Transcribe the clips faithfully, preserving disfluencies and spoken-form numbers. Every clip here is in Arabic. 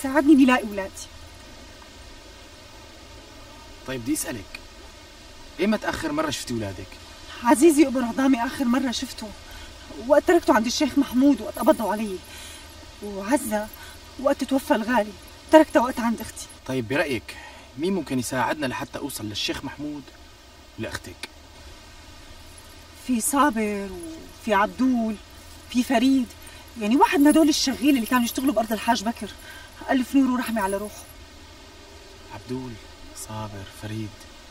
ساعدني اني لاقي اولادي. طيب بدي اسالك، ايمت اخر مره شفتي اولادك؟ عزيزي ابن عظامي اخر مره شفته وقت تركته عند الشيخ محمود وقت قبضوا علي، وعزة وقت توفى الغالي تركتها وقت عند اختي. طيب برايك مين ممكن يساعدنا لحتى اوصل للشيخ محمود ولاختك؟ في صابر وفي عبدول، في فريد، يعني واحد من هدول الشغيل اللي كانوا يشتغلوا بارض الحاج بكر، الف نور ورحمه على روحه. عبدول، صابر، فريد.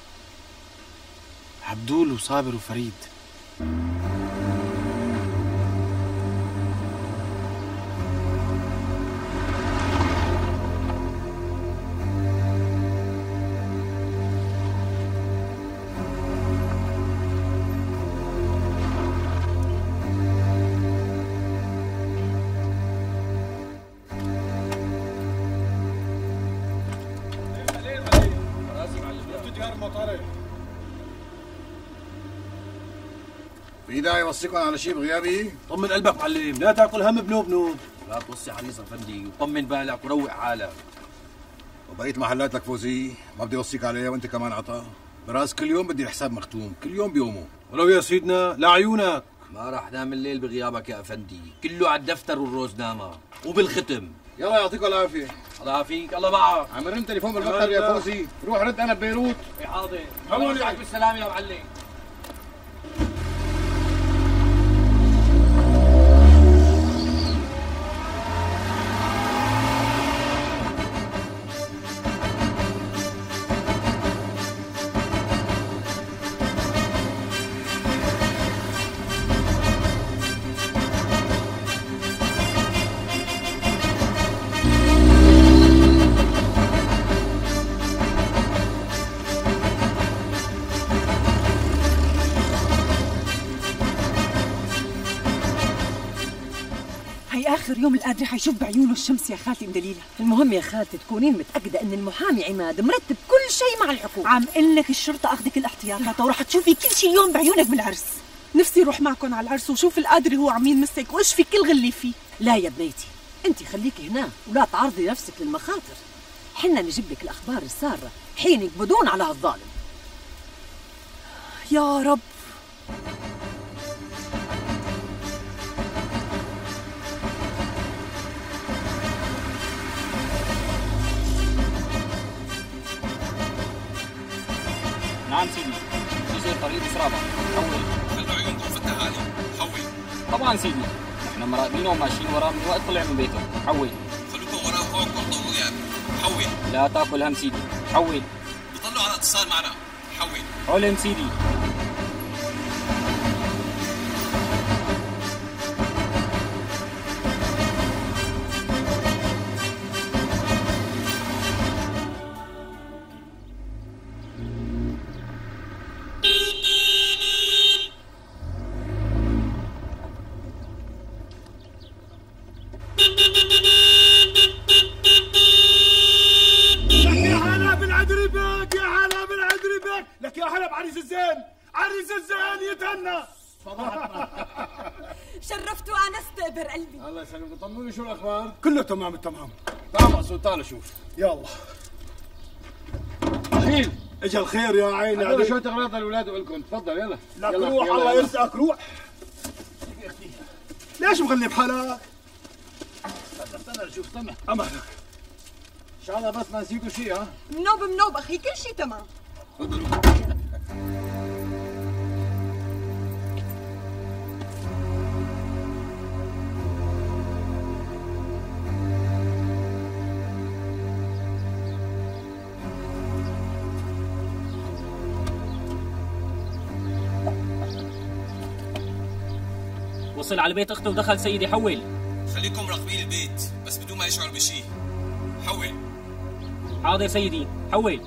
عبدول وصابر وفريد. في داعي يوصيكم على شيء بغيابي؟ طمن قلبك معلم، لا تاكل هم بنوب نوب. لا توصي حديث افندي وطمن بالك وروق حالك. وبقيت محلات لك فوزي ما بدي اوصيك عليها وانت كمان عطا. براس كل يوم بدي الحساب مختوم، كل يوم بيومه. ولو يا سيدنا لعيونك. ما راح نام الليل بغيابك يا افندي، كله على الدفتر والروزنامه وبالختم. يلا يعطيكم العافيه. الله يعافيك، الله معك. عم رن تليفون بالمكتب يا فوزي، روح رد انا ببيروت. اي حاضر. الله يرجعك بالسلامه يا معلم. آخر يوم القادري حيشوف بعيونه الشمس يا خالتي ام دليلة. المهم يا خالتي تكونين متأكدة إن المحامي عماد مرتب كل شيء مع الحقوق. عم قل لك الشرطة أخذك الاحتياطات وراح تشوفي كل شيء اليوم بعيونك بالعرس. نفسي روح معكم على العرس وشوف القادري هو عم يمسك واشفي كل غلي فيه. لا يا بنيتي، أنت خليكي هنا ولا تعرضي نفسك للمخاطر. حنا نجيب لك الأخبار السارة حين يقبضون على هالظالم. يا رب. نعم سيدي، يصير طريق سرابة، حول. خلوا عيونكم فتحها علي، حول. طبعا سيدي، نحن مراقبينه وماشيين وراه من وقت طلع من بيته، حول. خلوكم وراه فوق برضه وغياب، حول. لا تاكل هم سيدي، حول. بضلوا على اتصال معنا، حول. علم سيدي. لك يا هلا بعريس الزين، عريس الزين يتهنى. شرفت وانست ابر قلبي. الله يسلمك، طمنوني شو الاخبار؟ كله تمام التمام. تعال مقصود، تعال شوف. يلا. خير اجا الخير يا عيني. هذول شوية اغراض للاولاد والكم، تفضل يلا. لك روح، الله يرزقك، روح. ليش مغلي بحالك؟ استنى استنى نشوف، استنى. امهلك. ان شاء الله بس ما نسيتوا شيء. ها؟ منوب منوب اخي، كل شيء تمام. تفضلوا. وصل على بيت اخته ودخل سيدي، حول. خليكم راقبين البيت بس بدون ما يشعر بشيء، حول. حاضر سيدي، حول.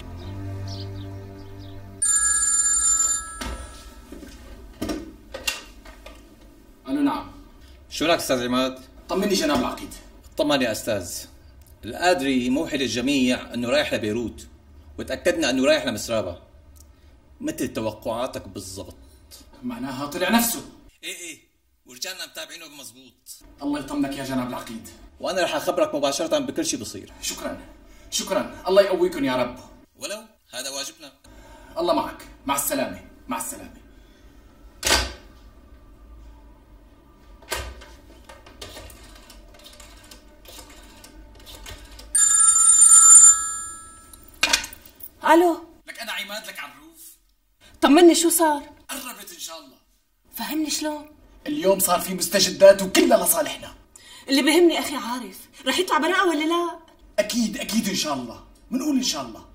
أنا نعم. شو لك استاذ عماد؟ طمني جناب العقيد. طمن يا استاذ. القادري موحي للجميع انه رايح لبيروت، وتاكدنا انه رايح لمسرابة مثل توقعاتك بالضبط. معناها طلع نفسه. ايه ايه، ورجالنا متابعينه بمزبوط. الله يطمنك يا جناب العقيد. وانا رح اخبرك مباشره بكل شيء بصير. شكرا شكرا، الله يقويكم يا رب. ولو هذا واجبنا. الله معك، مع السلامه مع السلامه. الو، لك انا عماد، لك عروف. طمني شو صار؟ قربت ان شاء الله. فهمني شلون؟ اليوم صار في مستجدات وكلها لصالحنا. اللي بهمني اخي عارف، رح يطلع براءة ولا لا؟ اكيد اكيد ان شاء الله، بنقول ان شاء الله.